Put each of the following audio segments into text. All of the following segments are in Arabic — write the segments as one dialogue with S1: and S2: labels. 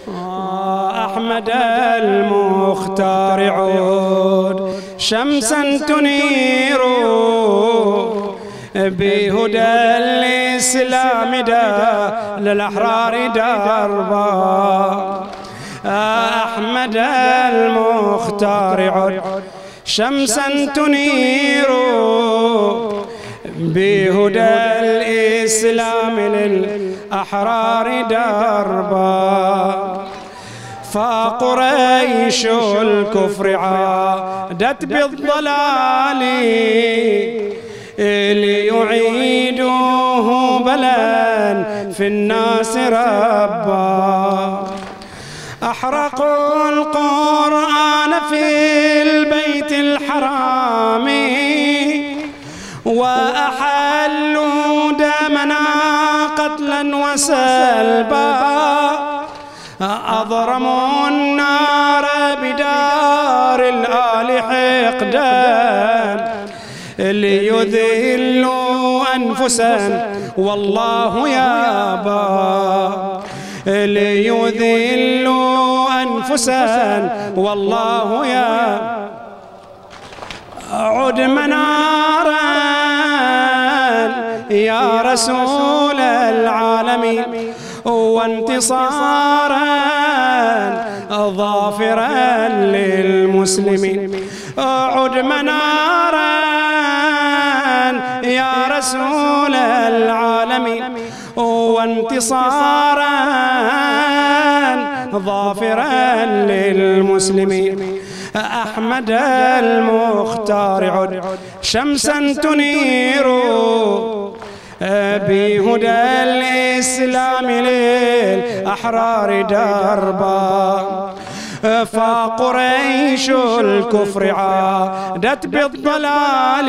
S1: أحمد المختار عود شمسا تنير بهدى الإسلام للأحرار دربا. أحمد المختار عود شمسا تنير بهدى الإسلام للأحرار دربا. فقريش الكفر عادت بالضلال ليعيدوه بلا في الناس ربا. أحرقوا القرآن في البيت الحرام وأحلوا دمنا قتلا وسلبا. أضرموا النار بدار الآل حقدا ليذلوا أنفسا والله يابى. ليذلوا أنفسا والله يابى. عد منارا يا رسول العالمين وانتصارا ظافرا للمسلمين. عد منارا يا رسول العالمين وانتصارا ظافرا للمسلمين. أحمد المختار عد شمسا تنير بهدى الإسلام للأحرار دربا. فقريش الكفر عادت بالضلال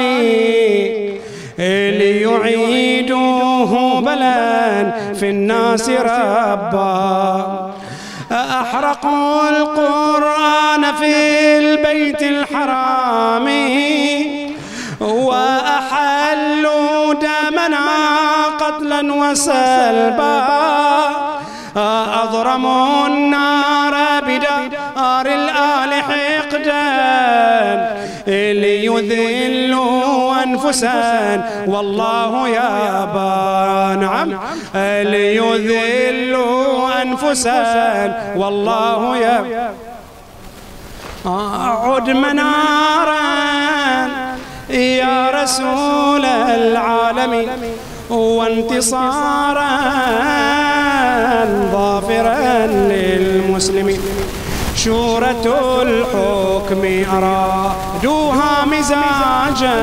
S1: ليعيدوه بلا في الناس ربا. أحرقوا القرآن في البيت الحرام وأحلوا دمنا قتلا وسلبا. أضرموا النار بدار الآل حقدا ليذلوا أنفسا والله يابى. نعم ليذلوا أنفسا والله يابى. عد منارا يا رسول العالمين وانتصارا ظافرا للمسلمين. شورة الحكم أرادوها مزاجا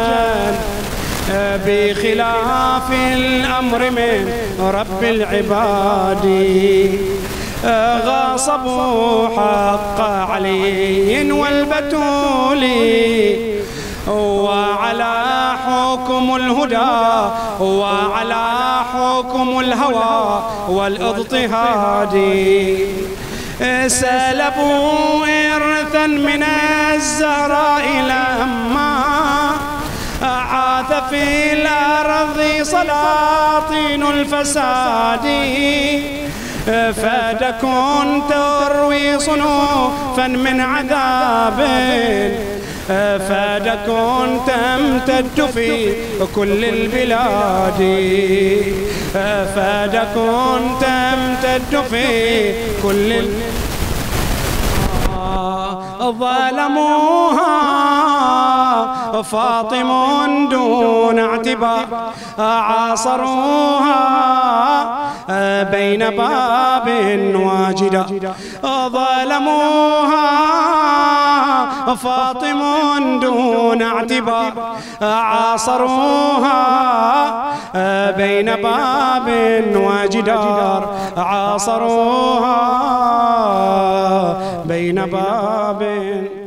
S1: بخلاف الأمر من رب العباد. غاصبوا حق علي والبتول وعلى حكم الهدى وعلى حكم الهوى والاضطهاد. سلبوا إرثا من الزهراء لما عاث في الأرض سلاطين الفساد. فدكن تروي صنوفا من عذاب فدكن تمتد في كل البلاد. فدكن تمتد في كل ظلموها فاطم دون اعتبار. عاصروها بين باب واجدا. ظلموها فاطم دون اعتبار. عاصروها بين باب وجدار. عاصروها بين باب